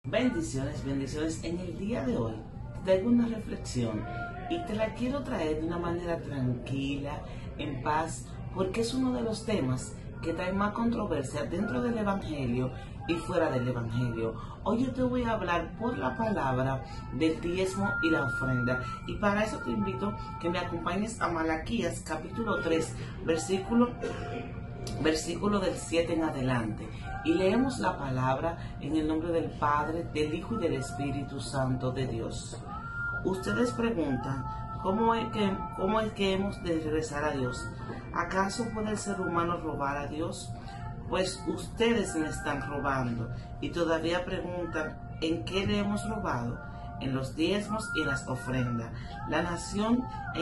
Bendiciones, bendiciones. En el día de hoy traigo una reflexión y te la quiero traer de una manera tranquila, en paz, porque es uno de los temas que trae más controversia dentro del Evangelio y fuera del Evangelio. Hoy yo te voy a hablar por la palabra del diezmo y la ofrenda. Y para eso te invito que me acompañes a Malaquías capítulo 3, versículo del 7 en adelante, y leemos la palabra en el nombre del Padre, del Hijo y del Espíritu Santo de Dios. Ustedes preguntan, ¿cómo es que hemos de regresar a Dios? ¿Acaso puede el ser humano robar a Dios? Pues ustedes me están robando y todavía preguntan, ¿en qué le hemos robado? En los diezmos y en las ofrendas. La nación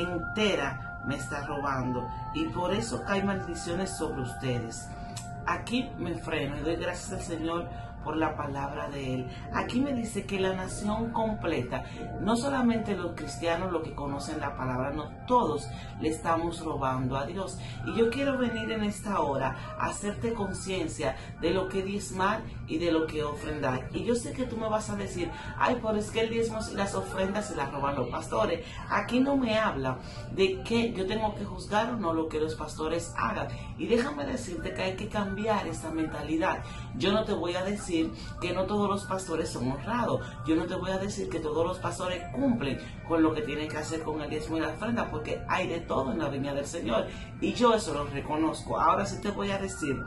entera me está robando y por eso caen maldiciones sobre ustedes. Aquí me freno y doy gracias al Señor por la palabra de Él. Aquí me dice que la nación completa, no solamente los cristianos los que conocen la palabra, no, todos le estamos robando a Dios. Y yo quiero venir en esta hora a hacerte conciencia de lo que diezmar y de lo que ofrendar. Y yo sé que tú me vas a decir, ay, pero es que el diezmo y las ofrendas se las roban los pastores. Aquí no me habla de que yo tengo que juzgar o no lo que los pastores hagan. Y déjame decirte que hay que cambiar esa mentalidad. Yo no te voy a decir que no todos los pastores son honrados. Yo no te voy a decir que todos los pastores cumplen con lo que tienen que hacer con el diezmo y la ofrenda, porque hay de todo en la viña del Señor y yo eso lo reconozco. Ahora sí te voy a decir,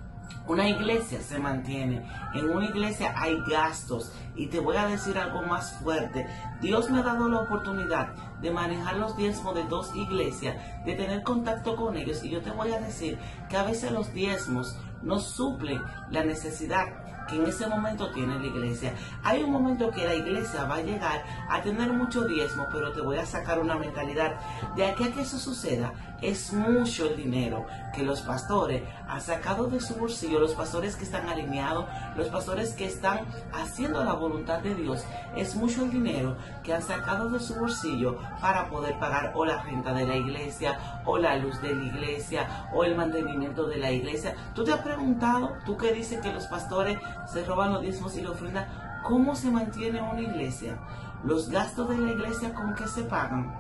una iglesia se mantiene, en una iglesia hay gastos, y te voy a decir algo más fuerte. Dios me ha dado la oportunidad de manejar los diezmos de 2 iglesias, de tener contacto con ellos, y yo te voy a decir que a veces los diezmos no suplen la necesidad que en ese momento tiene la iglesia. Hay un momento que la iglesia va a llegar a tener mucho diezmo, pero te voy a sacar una mentalidad. De aquí a que eso suceda, es mucho el dinero que los pastores han sacado de su bolsillo, los pastores que están alineados, los pastores que están haciendo la voluntad de Dios. Es mucho el dinero que han sacado de su bolsillo para poder pagar o la renta de la iglesia, o la luz de la iglesia, o el mantenimiento de la iglesia. ¿Tú te has preguntado, tú que dices que los pastores se roban los diezmos y la ofrenda, cómo se mantiene una iglesia? Los gastos de la iglesia, ¿con qué se pagan?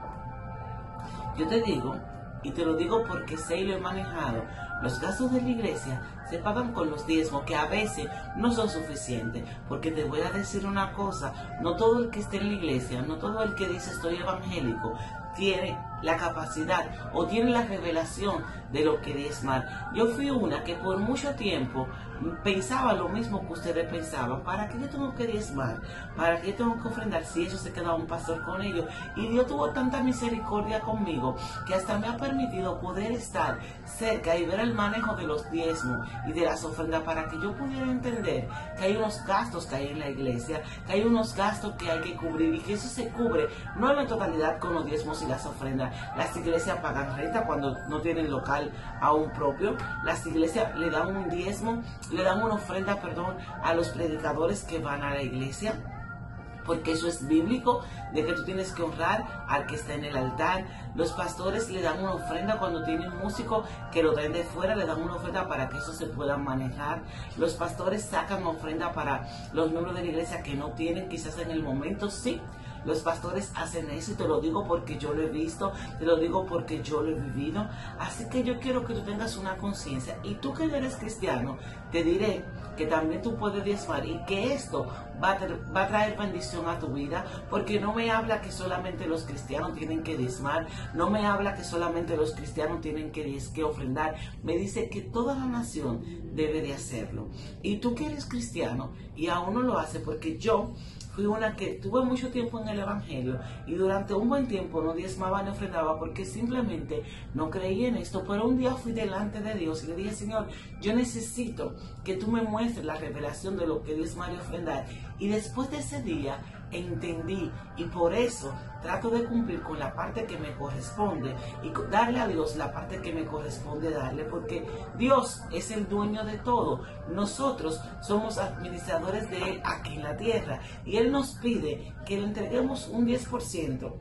Yo te digo, y te lo digo porque sé y lo he manejado, los gastos de la iglesia se pagan con los diezmos, que a veces no son suficientes. Porque te voy a decir una cosa, no todo el que esté en la iglesia, no todo el que dice estoy evangélico, tiene la capacidad o tiene la revelación de lo que diezmar. Yo fui una que por mucho tiempo pensaba lo mismo que ustedes pensaban. ¿Para qué yo tengo que diezmar? ¿Para qué yo tengo que ofrendar si ellos se quedaba un pastor con ellos? Y Dios tuvo tanta misericordia conmigo que hasta me ha permitido poder estar cerca y ver el manejo de los diezmos y de las ofrendas, para que yo pudiera entender que hay unos gastos que hay en la iglesia, que hay unos gastos que hay que cubrir, y que eso se cubre no en la totalidad con los diezmos y las ofrendas. Las iglesias pagan renta cuando no tienen local aún propio. Las iglesias le dan un diezmo, le dan una ofrenda, a los predicadores que van a la iglesia, porque eso es bíblico, de que tú tienes que honrar al que está en el altar. Los pastores le dan una ofrenda cuando tienen músicos que lo traen de fuera, le dan una ofrenda para que eso se pueda manejar. Los pastores sacan ofrenda para los miembros de la iglesia que no tienen, quizás en el momento sí. Los pastores hacen eso, y te lo digo porque yo lo he visto, te lo digo porque yo lo he vivido. Así que yo quiero que tú tengas una conciencia. Y tú que eres cristiano, te diré que también tú puedes diezmar, y que esto va a traer bendición a tu vida, porque no me habla que solamente los cristianos tienen que diezmar, no me habla que solamente los cristianos tienen que ofrendar. Me dice que toda la nación debe de hacerlo. Y tú que eres cristiano y aún no lo haces, porque yo fui una que tuve mucho tiempo en el evangelio y durante un buen tiempo no diezmaba ni ofrendaba porque simplemente no creía en esto. Pero un día fui delante de Dios y le dije, Señor, yo necesito que tú me muestres la revelación de lo que diezmar y ofrendar. Y después de ese día entendí, y por eso trato de cumplir con la parte que me corresponde y darle a Dios la parte que me corresponde darle, porque Dios es el dueño de todo. Nosotros somos administradores de Él aquí en la tierra, y Él nos pide que le entreguemos un 10%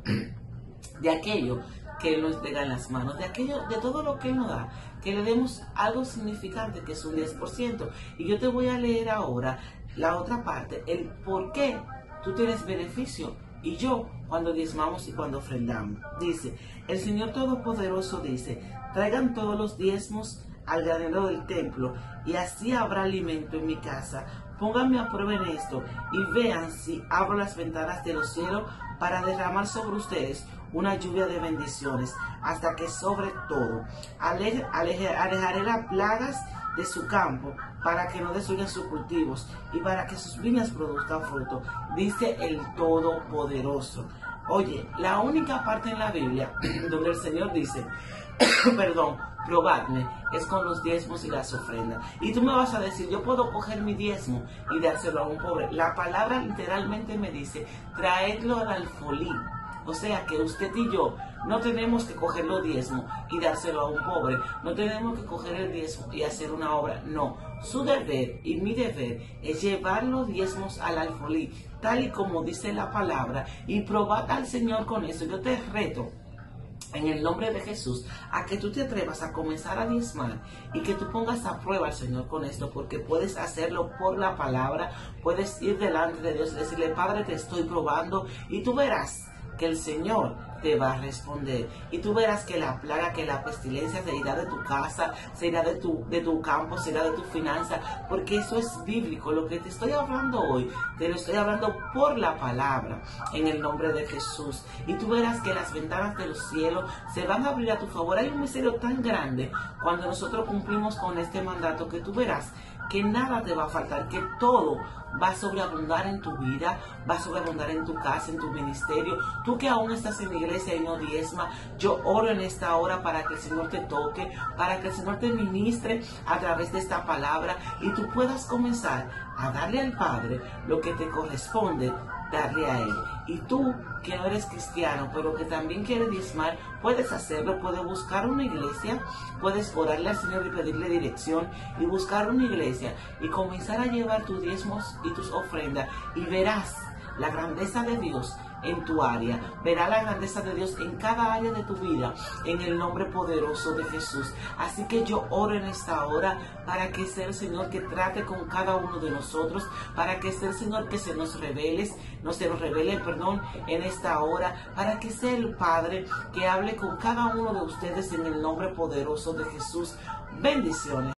de aquello que Él nos entrega en las manos, de todo lo que Él nos da, que le demos algo significante, que es un 10%. Y yo te voy a leer ahora la otra parte, el por qué tú tienes beneficio y yo cuando diezmamos y cuando ofrendamos. Dice, el Señor Todopoderoso dice, traigan todos los diezmos al granero del templo y así habrá alimento en mi casa. Pónganme a prueba en esto y vean si abro las ventanas de los cielos para derramar sobre ustedes una lluvia de bendiciones hasta que sobre todo. Alejaré las plagas de su campo para que no destruyan sus cultivos y para que sus viñas produzcan fruto, dice el Todopoderoso. Oye, la única parte en la Biblia donde el Señor dice, perdón, probadme, es con los diezmos y las ofrendas. Y tú me vas a decir, yo puedo coger mi diezmo y dárselo a un pobre. La palabra literalmente me dice, traedlo al alfolí. O sea que usted y yo no tenemos que coger los diezmos y dárselo a un pobre. No tenemos que coger el diezmo y hacer una obra. No, su deber y mi deber es llevar los diezmos al alfolí, tal y como dice la palabra, y probar al Señor con eso. Yo te reto en el nombre de Jesús a que tú te atrevas a comenzar a diezmar y que tú pongas a prueba al Señor con esto, porque puedes hacerlo por la palabra. Puedes ir delante de Dios y decirle, Padre, te estoy probando, y tú verás que el Señor te va a responder, y tú verás que la plaga, que la pestilencia se irá de tu casa, se irá de tu campo, se irá de tu finanza, porque eso es bíblico. Lo que te estoy hablando hoy, te lo estoy hablando por la palabra, en el nombre de Jesús, y tú verás que las ventanas de los cielos se van a abrir a tu favor. Hay un misterio tan grande cuando nosotros cumplimos con este mandato, que tú verás que nada te va a faltar, que todo va a sobreabundar en tu vida, va a sobreabundar en tu casa, en tu ministerio. Tú que aún estás en la iglesia y no diezma, yo oro en esta hora para que el Señor te toque, para que el Señor te ministre a través de esta palabra y tú puedas comenzar a darle al Padre lo que te corresponde darle a Él. Y tú que no eres cristiano, pero que también quieres diezmar, puedes hacerlo. Puedes buscar una iglesia, puedes orarle al Señor y pedirle dirección y buscar una iglesia y comenzar a llevar tus diezmos y tus ofrendas, y verás la grandeza de Dios en tu área, verás la grandeza de Dios en cada área de tu vida, en el nombre poderoso de Jesús. Así que yo oro en esta hora para que sea el Señor que trate con cada uno de nosotros, para que sea el Señor que se nos revele, en esta hora, para que sea el Padre que hable con cada uno de ustedes en el nombre poderoso de Jesús. Bendiciones.